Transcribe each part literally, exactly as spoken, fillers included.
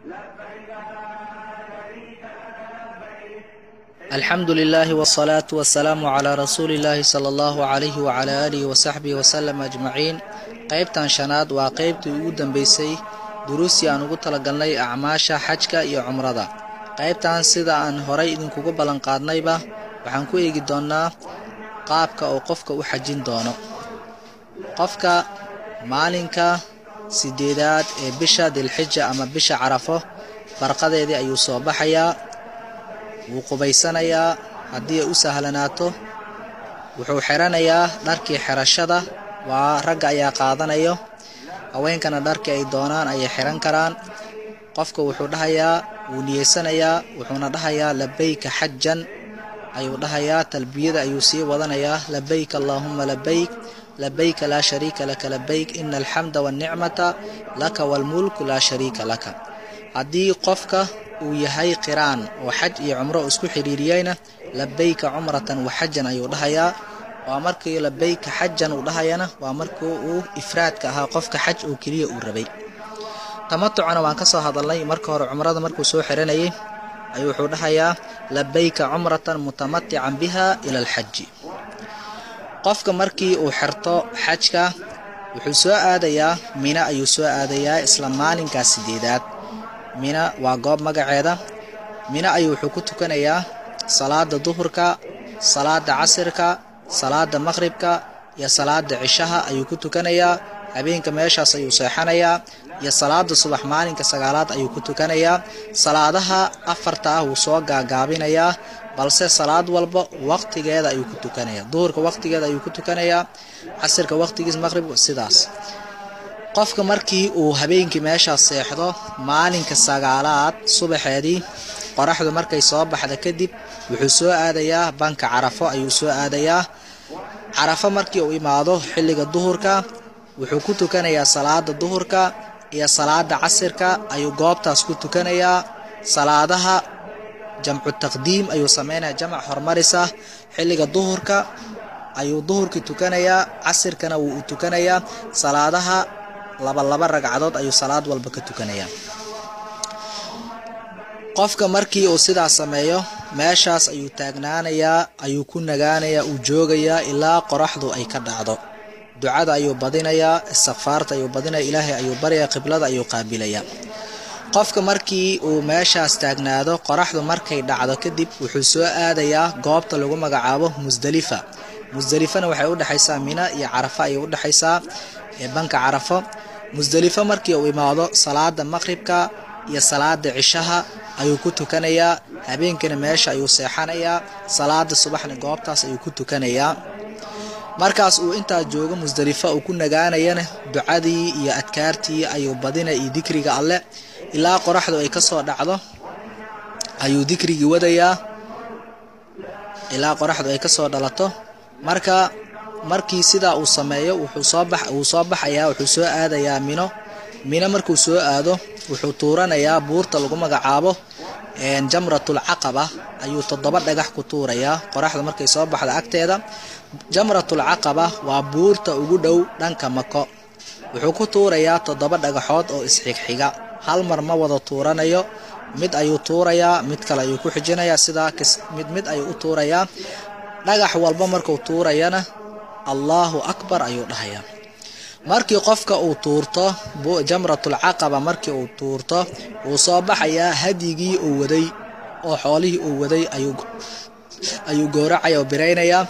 الحمد لله والصلاة والسلام على رسول الله صلى الله عليه وعلى آله وصحبه وسلم أجمعين. qaybtan shanaad waa qaybtii ugu dambeysay duruusii aan ugu talagalnay acmaasha xajka iyo umrada. qaybtan sida aan horay idinkugu balan qaadnayba waxaan ku eegi doonaa qaabka oo qofka u xajin doono. qofka maalinka sideedaad ee bisha Dhul-Hijja ama bisha Carafo farqadeedii ayuu soo baxayaa, wuu qubaysanayaa haddii ay u sahlanaato, wuxuu xiranayaa dharkii xirashada, waa ragga ayaa qaadanayo, haweenkana dharkii ay doonaan ayay xiran karaan. qofka wuxuu dhahayaa wuu niyeysanayaa, wuxuuna dhahayaa labayka xajjan ayuu dhahayaa, talbiyada ayuu sii wadanayaa, labayk allahumma labayk labayk la sharika laka labayk innal hamda wan ni'mata laka wal mulku la sharika laka. haddii qofka uu yahay qiraan oo xaj iyo umro isku xiriiriyayna labayka umratan wa xajjan ayuu dhahayaa. waa markii labayka xajjan uu dhahayana waa markii uu ifraadka ahaa qofka xaj oo kaliya uu rabay. tamattucana waan ka soo hadalnay marka hore umrada markuu soo xiranayay ayuu wuxuu dhahayaa labayka umratan mutamatti'an biha ila al-hajj. qofka markii uu xirto xajka wuxuu soo aadayaa Mina ayuu soo aadayaa isla maalinka sideedaad. Mina waa goob magaceeda. Mina ayuu wuxuu ku tukanayaa salaada duhurka, salaada casirka, salaada maghribka iyo salaada cishaha ayuu ku tukanayaa. habeenka meeshaas ayuu seexanayaa iyo salaada subax maalinka sagaalaad ayuu ku tukanayaa. salaadaha afarta ah uu soo gaagaabinayaa, balse salaad walba waqtigeeda ayuu ku tukanayaa. duhurka waqtigeeda ayuu ku tukanayaa, casirka waqtigiisa, maghrib sidaas. qofka markii uu habeenkii meeshaas seexdo maalinka sagaalaad subaxeedii qoraxdu markay soo baxda kadib wuxuu soo aadayaa banka Carafo ayuu soo aadayaa. Carafo markii uu imaado xilliga duhurka wuxuu ku tukanayaa salaada duhurka iyo salaada casirka ayuu goobtaas ku tukanayaa. salaadaha jamcu taqdiim ayuu sameeynaa, jamac hormarisa. xilliga duhurka ayuu duhurkii tukanayaa, casirkana wuu tukanayaa. salaadaha laba laba ragcadood ayuu salaad walba ka tukanayaa. qofka markii uu sidaas sameeyo meeshaas ayuu taagnaanayaa, ayuu ku nagaanayaa, uu joogayaa ilaa qoraxdu ay ka dhacdo. ducada ayuu badinayaa, istighfaarta ayuu badinayaa, ilaahay ayuu baryaa, qiblada ayuu qaabilayaa. qofka markii uu meeshaas taagnaado qoraxdu markay dhacdo kadib wuxuu soo aadayaa goobta lagu magacaabo Musdalifa. Musdalifana waxay u dhaxaysaa Mina iyo Carafa ayay u dhaxaysaa ee banka Carafo. Musdalifa markii uu imaado salaada maghribka iyo salaada cishaha ayuu ku tukanayaa. habeenkina meesha ayuu seexanayaa, salaada subaxna goobtaas ayuu ku tukanayaa. markaas uu inta joogo Musdalifa uu ku nagaanayana ducadii iyo adkaartii ayuu badinay iyo dhikriga alle ilaa qoraxdu ay ka soo dhacdo ayuu dhikrigi wadayaa ilaa qoraxdu ay ka soo dhalato. marka markii sida uu sameeyo wuxuu soo bax uu soo baxayaa wuxuu soo aadayaa Mino. Mina markuu soo aado wuxuu tuuranayaa buurta lagu magacaabo een jamratul aqaba ayuu toddoba dhagax ku tuurayaa qoraxda markay soo baxdo agteeda. jamratul aqaba waa buurta ugu dhow dhanka Mako. wuxuu ku tuurayaa toddoba dhagaxood oo isxigxiga, hal mar ma wada tuuranayo. mid ayuu tuurayaa, mid kale ayuu ku xijinayaa, sida mid mid ayuu u tuurayaa. dhagax walba markuu tuurayana Allahu akbar ayuu dhahayaa. markii qofka uu tuurto jamratul aqaba markii uu tuurto uu soo baxayaa hadigii uu waday oo xoolihii uu waday ayuu ayuu gooracay oo bireynayaa.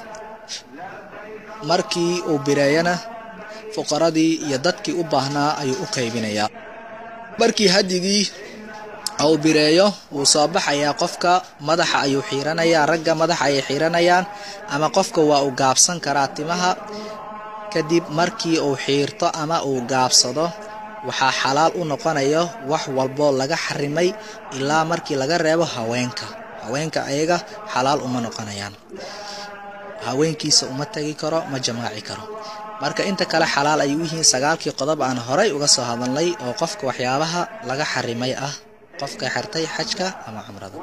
markii uu bireeyana fuqaradii iyo dadkii u baahnaa ayuu u qaybinayaa. markii hadigii uu bireeyo uu soo baxayaa qofka madaxa ayuu xiiranayaa, ragga madaxa ay xiiranayaan ama qofka waa uu gaabsan karaa timaha. kadib markii uu xiirto ama uu gaabsado waxaa xalaal u noqonayo wax walbo laga xarimay ilaa markii laga reebo haweenka. haweenka ayaga xalaal uma noqonayaan, haweenkiisa uma tagi karo, ma jamaaci karo. marka inta kale xalaal ay u yihiin sagaalkii qodob aan horay uga soo hadalnay oo qofka waxyaabaha laga xarimay ah qofka xirtay xajka ama umrada.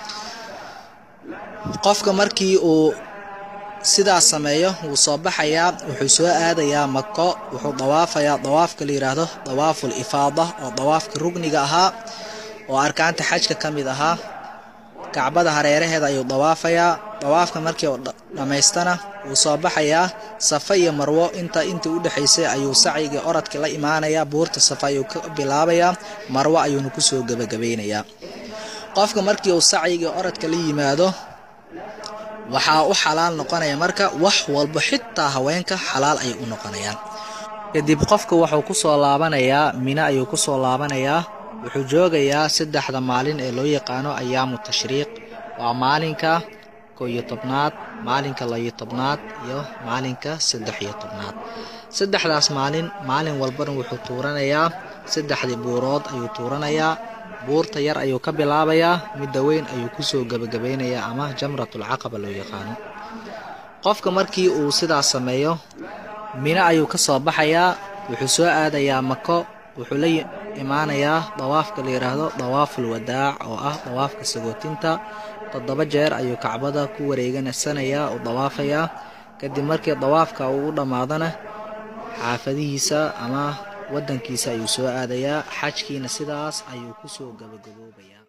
qofka markii uu sidaas sameeyo wuu soo baxayaa, wuxuu soo aadayaa Mako, wuxuu dawaafayaa dawaafka la yiraahdo dawaaful ifaada oo dawaafka rugniga ahaa oo arkaanta xajka kamid ahaa kacbada hareeraheeda ayuu dawaafayaa dawaafka markii uu dhameystana uu soo baxayaa Safa iyo Marwo inta inta u dhaxaysay ayuu sacyiga oradka la imaanayaa buurta Safa ayuu ka bilaabayaa Marwo ayuu ku soo gabagabeynayaa qofka markii uu sacyiga oradka la yimaado waxa uu xalaal noqonaya marka wax walba xitaa haweenka xalaal ay u noqonayaan kadib qofka wuxuu ku soo laabanayaa Mina ayuu ku soo laabanayaa wuxuu joogayaa saddexda maalin ee loo yaqaano ayaamu tashriiq waa maalinka koob iyo tobnaad maalinka laba iyo tobnaad iyo maalinka saddex iyo tobnaad saddexdaas maalin maalin walba wuxuu tuuranayaa saddexdii buurood ayuu tuuranayaa buurta yar ayuu ka bilaabayaa mid weyn ayuu ku soo gabagabeynayaa ama jamratul aqaba loo yaqaano qofka markii uu sidaas sameeyo Mina ayuu ka soo baxayaa wuxuu soo aadayaa Mako wuxuu la imaanayaa dawaafka la yiraahdo dawaaful wadaac oo ah dawaafka sagootinta toddoba jeer ayuu kacbada ku wareeganaysanaya oo dawaafayaa kadib markii dawaafka uu dhamaadana xaafadihiisa ama wadankiisa ayuu soo aadayaa xajkiina sidaas ayuu ku soo gabagaboobaya